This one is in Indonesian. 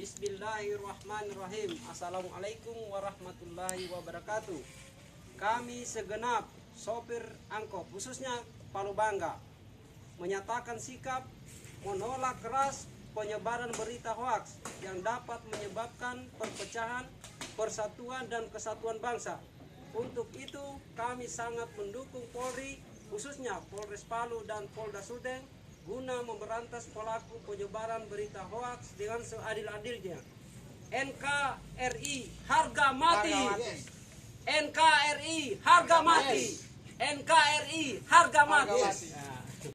Bismillahirrahmanirrahim. Assalamualaikum warahmatullahi wabarakatuh. Kami segenap sopir angkot, khususnya Palu Bangga, menyatakan sikap menolak keras penyebaran berita hoaks yang dapat menyebabkan perpecahan, persatuan, dan kesatuan bangsa. Untuk itu, kami sangat mendukung Polri, khususnya Polres Palu dan Polda Sudeng, guna memberantas pelaku penyebaran berita hoaks dengan seadil-adilnya. NKRI harga mati. NKRI harga mati. NKRI harga mati.